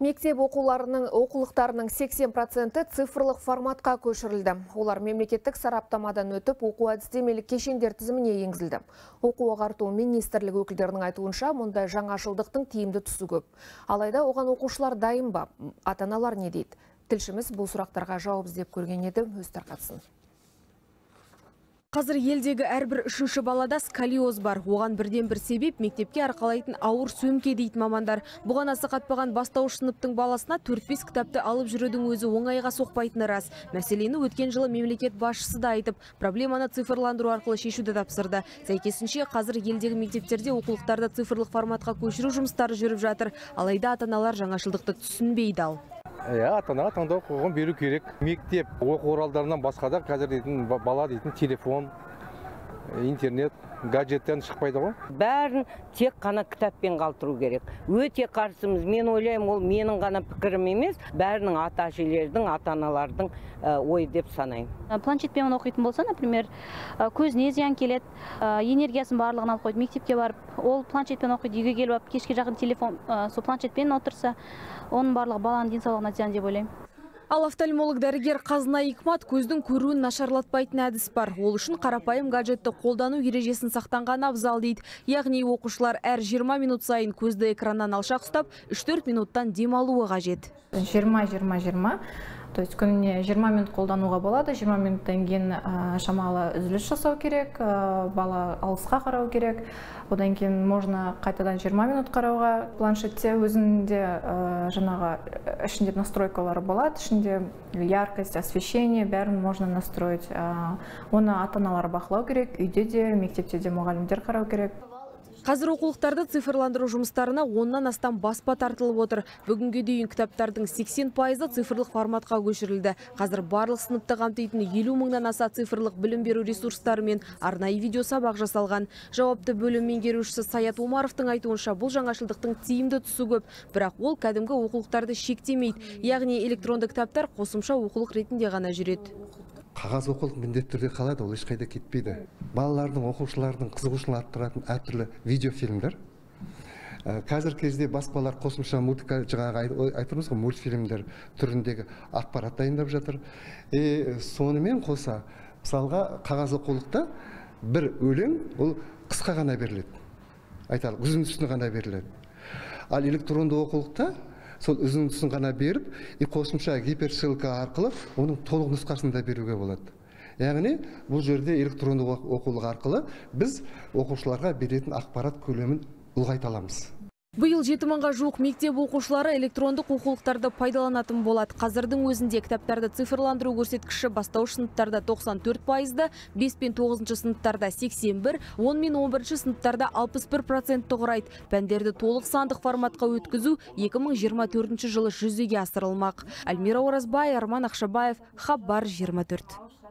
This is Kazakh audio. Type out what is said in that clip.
Мектеп оқулықтарының 80% цифрлық форматқа көшірілді. Олар мемлекеттік сараптамадан өтіп, оқу әдістемелік кешендер тізіміне енгізілді. Оқу ағарту министрлігі өкілдерінің айтуынша, мұндай жаңашылдықтың тиімді тұсы көп. Алайда оған оқушылар дайын ба? Ата-аналар не дейді? Тілшіміз бұл сұрақтарға жауап іздеп көрген еді, өз тарқатсын. Қазір елдегі әрбір үшінші балада сколиоз бар. Оған бірден бір себеп мектепке арқалайтын ауыр сөмке дейді мамандар. Бұған аса қатпаған бастауыш сыныптың баласына 4-5 кітапты алып жүрудің өзі оңайға соқпайтыны рас. Мәселені өткен жылы мемлекет басшысы да айтып, проблеманы цифрландыру арқылы шешуді тапсырды. Сәйкесінше қазір елдегі мектептерде оқулықтарды цифрлық форматқа көшіру жұмыстары жүріп жатыр. Алайда ата-аналар жаңашылдықты түсінбейді ал. Ата-анаға таңдау құқығын беру керек. Мектеп оқу құралдарынан басқа да қазір дейтін бала дейтін телефон, интернет, гаджеттен шықпайды ғой. Бәрін тек қана кітаппен қалтыру керек. Өте қарсымыз. Мен ойлаймын, ол менің ғана пікірім емес, бәрінің ата-әжелердің, ата-аналардың ой деп санаймын. Планшетпен оқитын болса, например, көзіне зиян келеді, энергиясын барлығын алып қойды, мектепке барып, ол планшетпен оқиды, үйге келіп, кешке жақын телефон, сол планшетпен отырса, оның барлығы баланың денсаулығына зиян деп ойлаймын. Ал офтальмолог дәрігер Қазына Икмат көздің көруін нашарлатпайтын әдіс бар. Ол үшін қарапайым гаджетті қолдану ережесін сақтанған абзал дейді. Яғни оқушылар әр 20 минут сайын көзді экраннан алшақ ұстап, 3-4 минуттан демалуы қажет. 20-20-20. То есть күніне 20 минут қолдануға болады, 20 минуттан кейін шамалы үзіліс жасау керек, бала алысқа қарау керек. Одан кейін можно қайтадан 20 минут қарауға. Планшетте өзінде жаңағы ішінде настройкалары болады, ішінде яркость, освещение бәрін можно настроить. Оны ата-аналар бақылау керек, үйде де, мектепте де мұғалімдер қарау керек. Қазір оқулықтарды цифрландыру жұмыстарына 10-нан астам баспа тартылып отыр. Бүгінге дейін кітаптардың 80% цифрлық форматқа көшірілді. Қазір барлық сыныпты қамтитын 50 мыңнан аса цифрлық білім беру ресурстары мен арнайы видео сабақ жасалған. Жауапты бөлім меңгерушісі Саят Омаровтың айтуынша, бұл жаңашылдықтың тиімді тұсы көп, бірақ ол кәдімгі оқулықтарды шектемейді. Яғни электронды кітаптар қосымша оқулық ретінде ғана жүреді. Қағаз оқулық міндетті түрде қалады, ол ешқайда кетпейді. Балалардың, оқушылардың қызығушылығын арттыратын әртүрлі видеофильмдер. Қазір кезде баспалар қосымша мультика, жаңағы айтырмыз ғой, мультфильмдер түріндегі ақпарат дайындап жатыр. Сонымен қоса, мысалға қағаз оқулықта бір өлең ол қысқа ғана беріледі. Айталық, үзіндісін ғана беріледі. Ал электронды оқулықта сол үзіндісін ғана беріп, қосымша гиперссылка арқылы оның толық нұсқасын да беруге болады. Яғни, бұл жерде электронды оқулық арқылы біз оқушыларға беретін ақпарат көлемін ұлғайта аламыз. Биыл 7 мыңға жуық мектеп оқушылары электрондық оқулықтарды пайдаланатын болады. Қазірдің өзінде кітаптарды цифрландыру көрсеткіші бастауыш сыныптарда 94%, 5 пен 9 сыныптарда 81, 10 мен 11 сыныптарда 61% құрайды. Пәндерді толық сандық форматқа өткізу 2024 жылы жүзеге асырылмақ. Альмира Оразбай, Арман Ақшабаев, Хабар 24.